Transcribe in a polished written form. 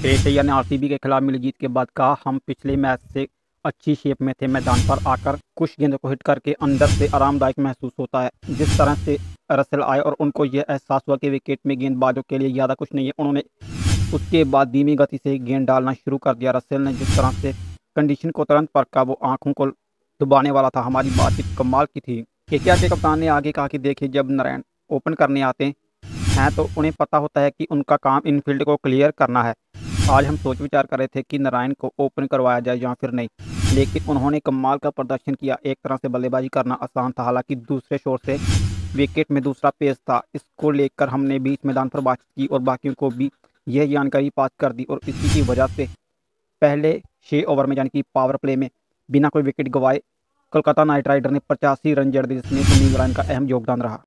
Asia ने RCB के खिलाफ मिली जीत के बाद कहा, हम पिछले मैच से अच्छी शेप में थे। मैदान पर आकर कुछ गेंदों को हिट करके अंदर से आरामदायक महसूस होता है। जिस तरह से रसेल आए और उनको यह एहसास हुआ कि विकेट में गेंदबाजों के लिए ज़्यादा कुछ नहीं है, उन्होंने उसके बाद धीमी गति से गेंद डालना शुरू कर दिया। रसेल ने जिस तरह से कंडीशन को तुरंत परखा, वो आंखों को डुबाने वाला था। हमारी बातचीत कमाल की थी। केकेआर के कप्तान ने आगे कहा कि देखिए, जब नारायण ओपन करने आते हैं तो उन्हें पता होता है कि उनका काम इनफील्ड को क्लियर करना है। आज हम सोच विचार कर रहे थे कि नारायण को ओपन करवाया जाए या फिर नहीं, लेकिन उन्होंने कमाल का प्रदर्शन किया। एक तरह से बल्लेबाजी करना आसान था, हालांकि दूसरे शोर से विकेट में दूसरा पेस था। इसको लेकर हमने बीच मैदान पर बातचीत की और बाकियों को भी यह जानकारी पास कर दी और इसी की वजह से पहले 6 ओवर में यानी कि पावर प्ले में बिना कोई विकेट गंवाए कोलकाता नाइट राइडर ने 85 रन जड़ दिए, जिसमें सुनील नारायण का अहम योगदान रहा।